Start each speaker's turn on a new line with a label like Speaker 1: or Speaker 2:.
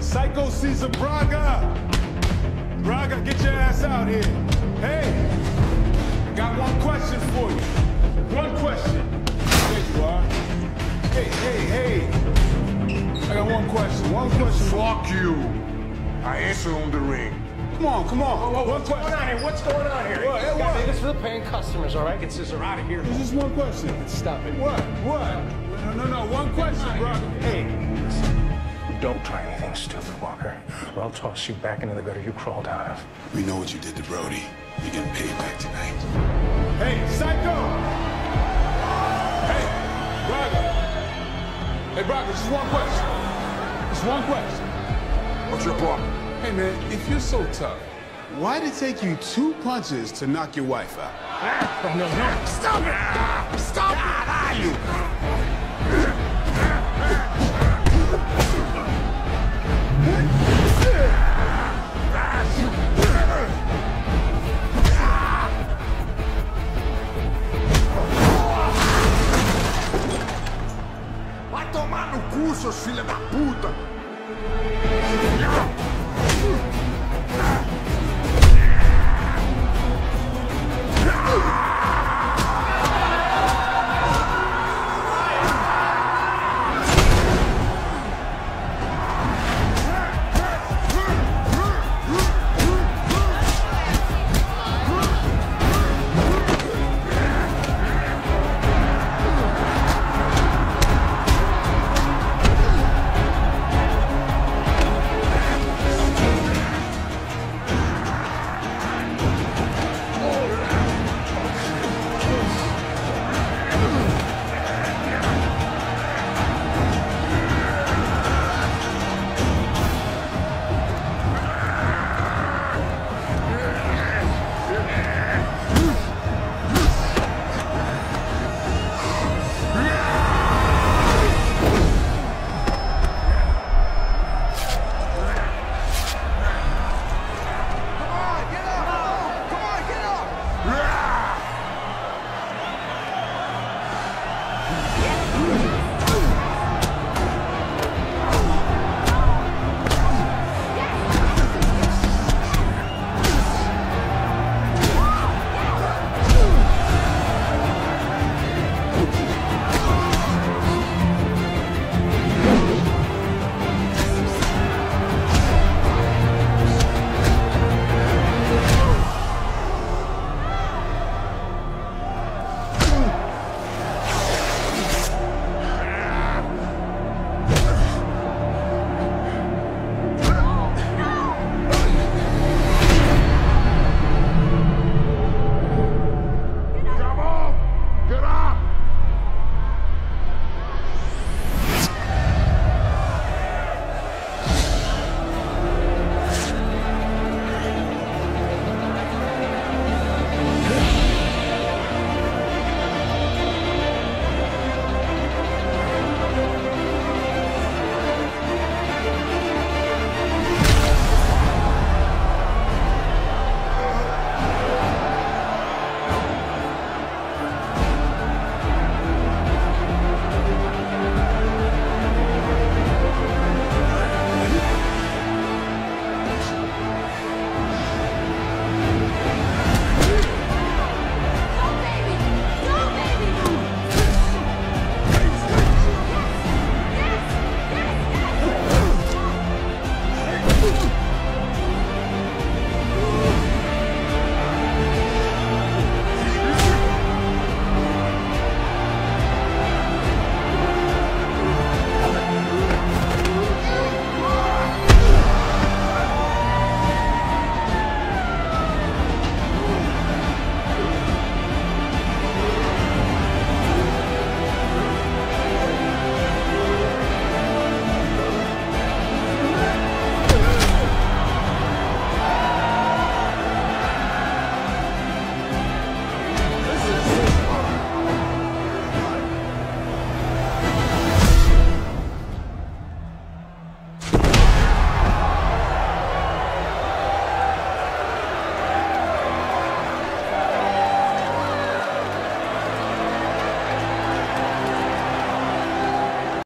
Speaker 1: Psycho Cesar Braga! Braga, get your ass out here. Hey, I got one question for you. One question. There you are. Hey. I got one question.
Speaker 2: Fuck you. I answer on the ring.
Speaker 1: Come on. One question.
Speaker 3: What's going on here?
Speaker 1: What?
Speaker 3: This is for the paying customers, all right? Get Scissor out of here.
Speaker 1: There's just one question.
Speaker 3: Stop it.
Speaker 1: What? No. One question, bro.
Speaker 3: Hey, don't try anything stupid, Walker, or I'll toss you back into the gutter you crawled out of.
Speaker 4: We know what you did to Brody. You're getting paid back tonight.
Speaker 1: Hey, Psycho! Hey, Braga. Hey, Braga, just one question. Just one question.
Speaker 2: What's your problem?
Speaker 1: Hey, man, if you're so tough, why'd it take you 2 punches to knock your wife out?
Speaker 3: Oh, no.
Speaker 2: Stop it! Stop it!